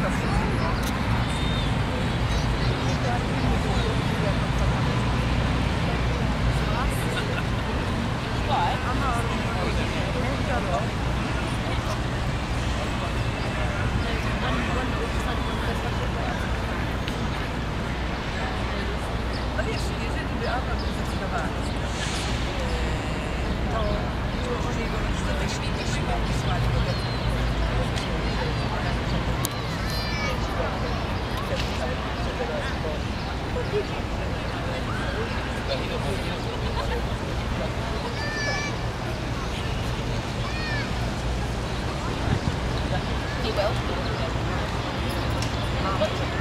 No wiesz, jeżeli by Anna by zdecydowała, to oni jego rodzice wyszli i siłą wysłali go do He will.